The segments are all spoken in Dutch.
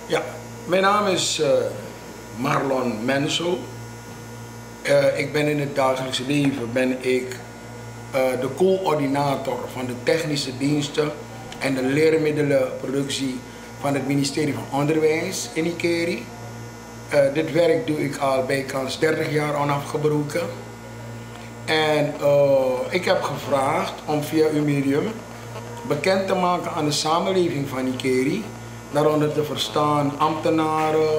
Ja, mijn naam is Marlon Menso. Ik ben in het dagelijkse leven de coördinator van de technische diensten en de leermiddelenproductie van het ministerie van Onderwijs in Ikeri. Dit werk doe ik al bijkans 30 jaar onafgebroken. En ik heb gevraagd om via uw medium bekend te maken aan de samenleving van Ikeri, daaronder te verstaan ambtenaren,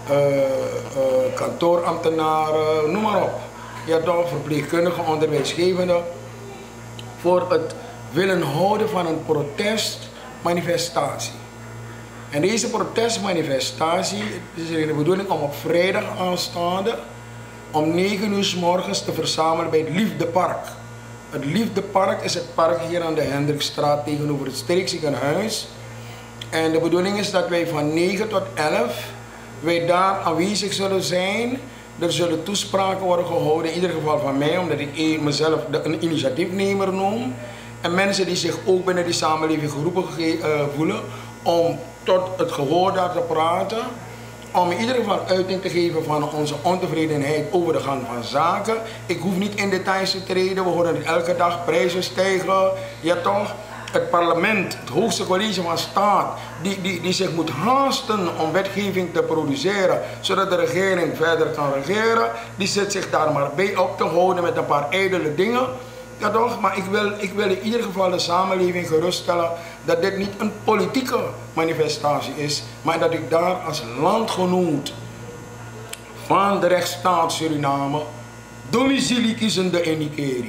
kantoorambtenaren, noem maar op. Ja, toch, verpleegkundigen, onderwijsgevenden, voor het willen houden van een protestmanifestatie. En deze protestmanifestatie is de bedoeling om op vrijdag aanstaande om 9 uur 's morgens te verzamelen bij het Liefdepark. Het Liefdepark is het park hier aan de Hendrikstraat tegenover het streekziekenhuis. En de bedoeling is dat wij van 9 tot 11 wij daar aanwezig zullen zijn. Er zullen toespraken worden gehouden, in ieder geval van mij, omdat ik mezelf een initiatiefnemer noem. En mensen die zich ook binnen die samenleving geroepen voelen om tot het gehoor daar te praten. Om in ieder geval uiting te geven van onze ontevredenheid over de gang van zaken. Ik hoef niet in details te treden, we horen het elke dag, prijzen stijgen. Ja toch, het parlement, het hoogste college van staat, die zich moet haasten om wetgeving te produceren, zodat de regering verder kan regeren, die zit zich daar maar bij op te houden met een paar ijdele dingen. Ja toch, maar ik wil in ieder geval de samenleving geruststellen dat dit niet een politieke manifestatie is, maar dat ik daar als landgenoot van de rechtsstaat Suriname, domiciliekiezende in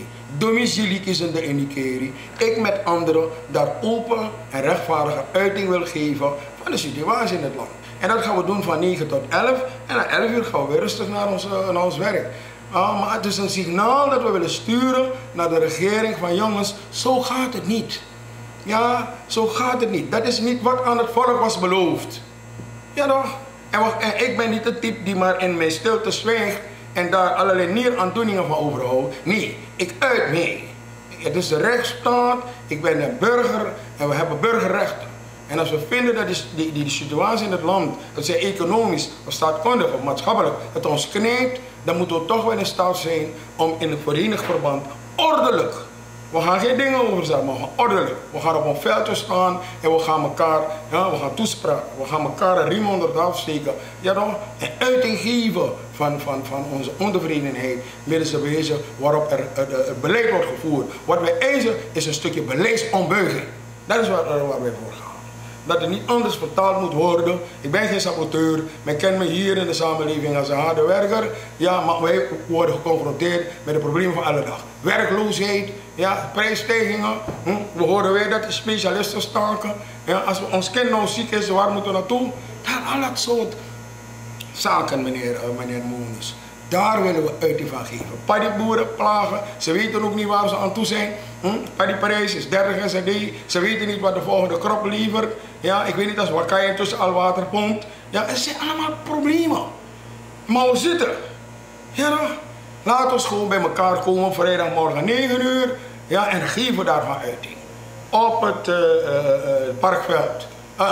Ikeri, ik met anderen daar open en rechtvaardige uiting wil geven van de situatie in het land. En dat gaan we doen van 9 tot 11 en na 11 uur gaan we weer rustig naar ons werk. Maar het is een signaal dat we willen sturen naar de regering van jongens, zo gaat het niet. Ja, zo gaat het niet. Dat is niet wat aan het volk was beloofd. Ja toch? En ik ben niet de type die maar in mijn stilte zwijgt en daar allerlei nieraandoeningen van overhoudt. Nee, ik uit mee. Het is de rechtsstaat, ik ben een burger en we hebben burgerrechten. En als we vinden dat die situatie in het land, dat zij economisch of staatkundig of maatschappelijk het ons knijpt, dan moeten we toch wel in staat zijn om in een verenigd verband ordelijk. We gaan geen dingen over zeggen, maar we gaan ordelijk. We gaan op een veldje staan en we gaan elkaar, we gaan toespraken. We gaan elkaar een riem onder het afsteken. Ja toch? En uiting geven van onze ontevredenheid middels de bewijzen waarop er het beleid wordt gevoerd. Wat wij eisen is een stukje beleidsombuiging. Dat is waar wij voor gaan. Dat het niet anders vertaald moet worden. Ik ben geen saboteur. Men kent me hier in de samenleving als een harde werker. Ja, maar wij worden geconfronteerd met de problemen van alle dag. Werkloosheid, ja, prijsstijgingen. We horen weer dat de specialisten staken. Ja, als ons kind nou ziek is, waar moeten we naartoe? Al dat soort zaken, meneer Moenis. Daar willen we uiting van geven. Paddyboeren plagen, ze weten ook niet waar ze aan toe zijn. Paddyprijs is 30 SRD, ze weten niet wat de volgende krop levert. Ja, ik weet niet als Wakkai intussen al water pompt. Ja, het zijn allemaal problemen. Maar we zitten. Ja, laten we gewoon bij elkaar komen vrijdagmorgen 9 uur. Ja, en geven daarvan uiting. Op het parkveld,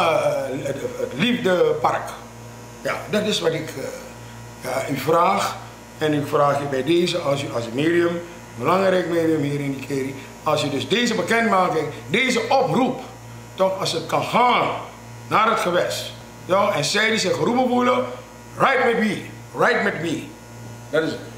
het Liefdepark. Ja, dat is wat ik u vraag. En ik vraag je bij deze, als medium, belangrijk medium hier in Ikeri, als je dus deze bekendmaking, deze oproep, toch als het kan gaan naar het gewest, ja, en zij die zich geroepen voelen, right with me, that is it.